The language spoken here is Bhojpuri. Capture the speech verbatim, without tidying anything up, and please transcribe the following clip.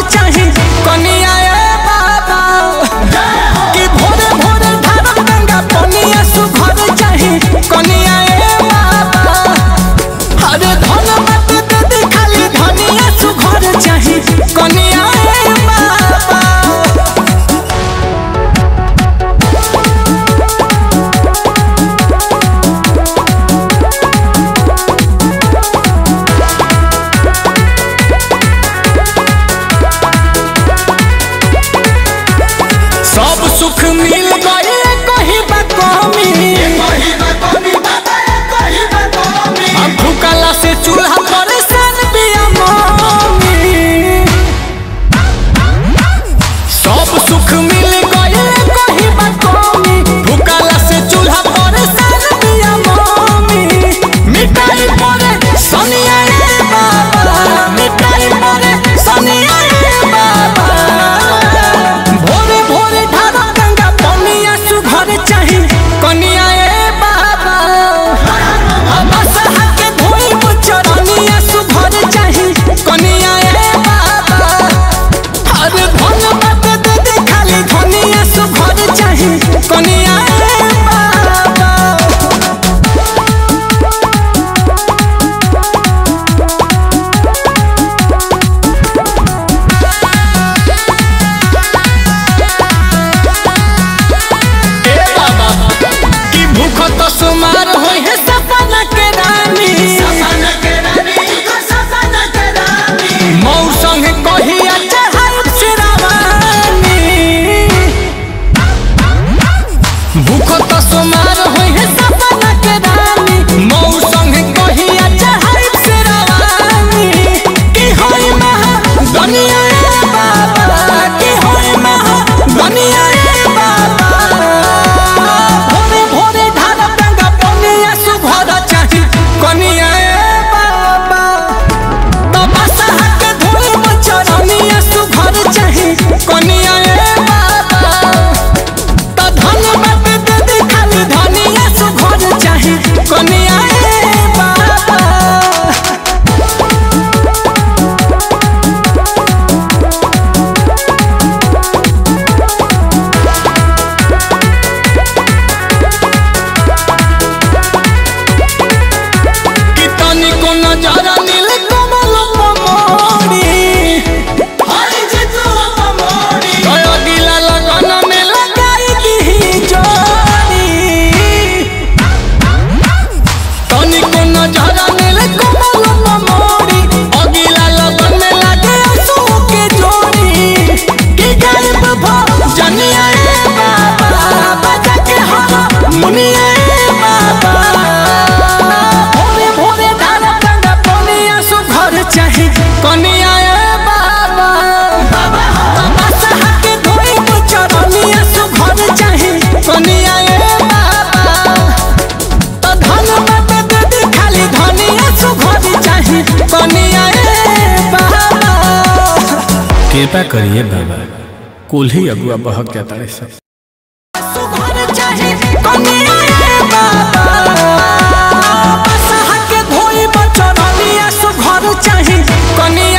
चाही कनिया ए बाबा कि भोरे भोरे धारक गंगा पनिया सुघर चाही कनिया ए बाबा अरे धन मत दे दे खाली धनिया सुघर चाही कनिया ए बाबा। सब सुख मिल गए कहीं बा कमी अब भूखला से चूल्हा पर सन बिया मम्मी सब सुख मिल गए कहीं बा कमी भूखला से चूल्हा पर सन बिया मम्मी मिठाई परे सनिया रे बाबा मिठाई परे सनिया रे बाबा भोरे भोरे धारा गंगा पनिया सुघर चाही कनिया ए बाबा बसहा के धोई मुचरनिया सुघर चाही कनिया ए बाबा अरे धन मत दे दे खाली धनिया सुघर चाही कनिया ए बाबा। कि भूख तो सुमार होई है सपना के रानी मौसम कहिया चढ़ाई सिरावानी भूख तो सुमार होई है सपना के रानी मौसम कहिया चढ़ाई सिरावानी कि होई महा दुनिया ए बाबा कि होई महा दुनिया ए बाबा भोरे भोरे धारा गंगा पनिया सुघर चाही कनिया ए बाबा तो बसहा के धोई मुचरनिया सुघर चाही कनिया ए बाबा तो धन मत दे दे खाली धनिया सुघर चाही कनिया ए बाबा। कि तनिको नजरा नील कमल पमोरी गयो गिला लगन में लगाई दी जोड़ी तनिको नजरा नील कमल पमोरी अगिला लगन में लगे आंसू के जोड़ी कि गायब भ जनिया ए बाबा बजा के हो मुनिया ए बाबा भोरे भोरे धारा गंगा पनिया सुघर चाही कनिया ए बाबा बसहा के धोई मुचरनिया सुघर चाही कनिया ए बाबा तो धन मत दे दे खाली धनिया सुघर चाही कनिया ए बाबा। कृपा करिए बाबा कुल्ही अगुआ बहक जाता है सब सुघर चाही कनिया ए बाबा बसहा के धोई मुचरनिया सुघर चाही कनिया